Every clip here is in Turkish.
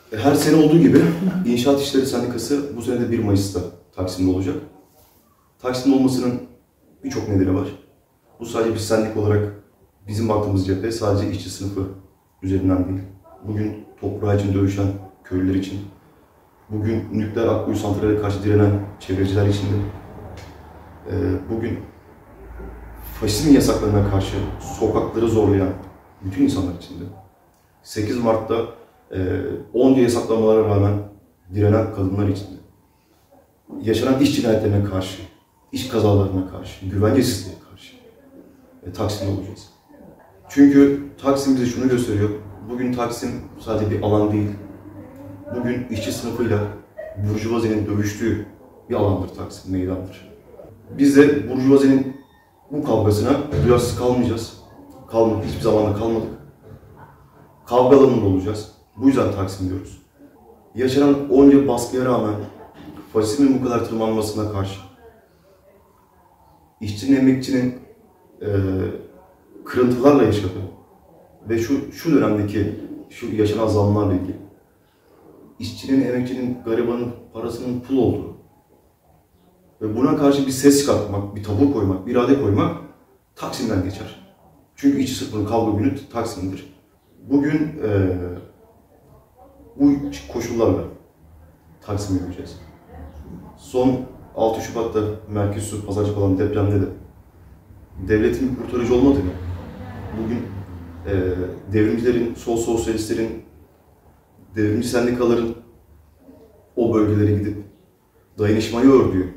Her sene olduğu gibi İnşaat İşleri Sendikası bu sene de 1 Mayıs'ta Taksim'de olacak. Taksim'de olmasının birçok nedeni var. Bu sadece bir sendik olarak bizim baktığımız cephe sadece işçi sınıfı üzerinden değil. Bugün toprağı için dövüşen köylüler için, bugün nükleer akkuyu santrale karşı direnen çevreciler için de, bugün faşizm yasaklarına karşı sokakları zorlayan bütün insanlar için de, 8 Mart'ta onca yasaklamalara rağmen direnen kadınlar için de, yaşanan iş cinayetlerine karşı, iş kazalarına karşı, güvencesizliğe karşı Taksim'de olacağız. Çünkü Taksim bize şunu gösteriyor, bugün Taksim sadece bir alan değil, bugün işçi sınıfıyla burjuvazinin dövüştüğü bir alandır Taksim, meydandır. Biz de burjuvazinin bu kavgasına duyarsız kalmayacağız. Kalmadık, hiçbir zaman da kalmadık. Kavga alanında olacağız. Bu yüzden Taksim diyoruz. Yaşanan onca baskıya rağmen faşizmin bu kadar tırmanmasına karşı, işçinin, emekçinin kırıntılarla yaşadığı ve şu dönemdeki şu yaşanan zamlarla ilgili işçinin, emekçinin, garibanın parasının pul olduğu ve buna karşı bir ses çıkartmak, bir tabur koymak, bir irade koymak Taksim'den geçer. Çünkü işçi sınıfının kavga günü Taksim'dir. Bugün bu koşullarla Taksim'e yürüyeceğiz. Son 6 Şubat'ta Merkez Pazarcık olan depremde de devletin bir kurtarıcı olmadığını, bugün devrimcilerin, sol sosyalistlerin, devrimci sendikaların o bölgelere gidip dayanışmayı ördüğü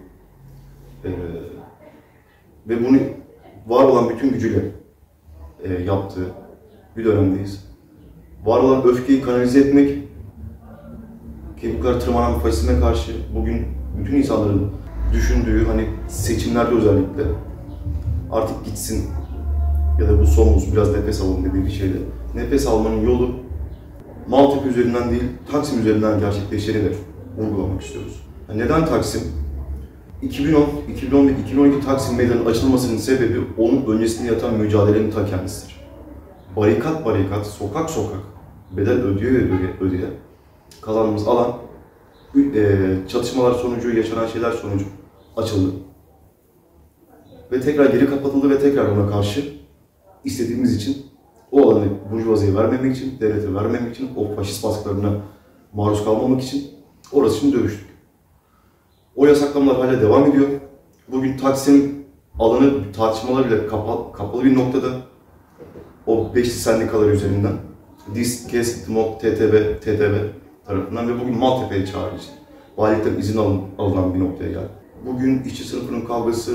ve bunu var olan bütün gücüyle yaptığı bir dönemdeyiz. Var olan öfkeyi kanalize etmek ki bu kadar tırmanan faşizme karşı bugün bütün insanların düşündüğü, hani seçimlerde özellikle artık gitsin ya da bu son olsun, biraz nefes alalım dediği bir şeyle. Nefes almanın yolu Maltepe üzerinden değil, Taksim üzerinden gerçekleştiğini de vurgulamak istiyoruz. Neden Taksim? 2010, 2011, 2012 Taksim Meydanı'nın açılmasının sebebi onun öncesinde yatan mücadelenin ta kendisidir. Barikat barikat, sokak sokak bedel ödeye kazandığımız alan çatışmalar sonucu, yaşanan şeyler sonucu açıldı. Ve tekrar geri kapatıldı ve tekrar ona karşı istediğimiz için o alanı burjuvaziye vermemek için, devlete vermemek için, o faşist baskılarına maruz kalmamak için orası için dövüştük. O yasaklamalar hala devam ediyor. Bugün Taksim alanı tartışmalar bile kapalı bir noktada. O beşli sendikalar üzerinden DİSK, KESK, TMOK, TTB tarafından ve bugün Maltepe'ye çağrıcı. Valilikten izin alınan bir noktaya geldi. Bugün işçi sınıfının kavgası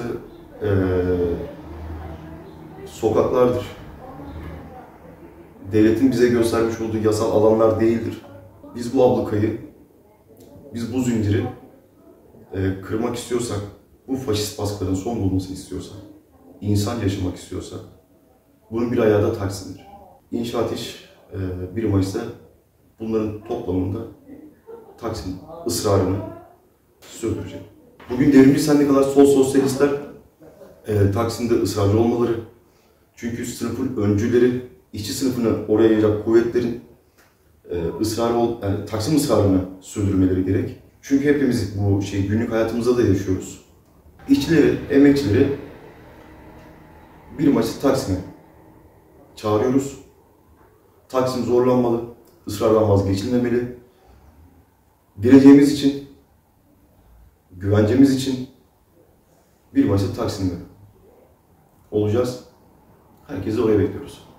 sokaklardır. Devletin bize göstermiş olduğu yasal alanlar değildir. Biz bu ablukayı, biz bu zinciri kırmak istiyorsak, bu faşist baskıların son bulmasını istiyorsak, insan yaşamak istiyorsak, bunun bir ayağı da Taksim'dir. İnşaat İş 1 Mayıs'ta bunların toplamında Taksim ısrarını sürdürecek. Bugün devrimci sendikalar, sol sosyalistler Taksim'de ısrarcı olmaları, çünkü sınıfın öncüleri, işçi sınıfını oraya yayacak kuvvetlerin Taksim ısrarını sürdürmeleri gerek. Çünkü hepimiz bu günlük hayatımızda da yaşıyoruz. İşçileri, emekçileri 1 Mayıs Taksim'e çağırıyoruz. Taksim zorlanmalı, ısrardan vazgeçilmemeli. Geleceğimiz için, güvencemiz için 1 Mayıs'ta Taksim'de olacağız. Herkesi oraya bekliyoruz.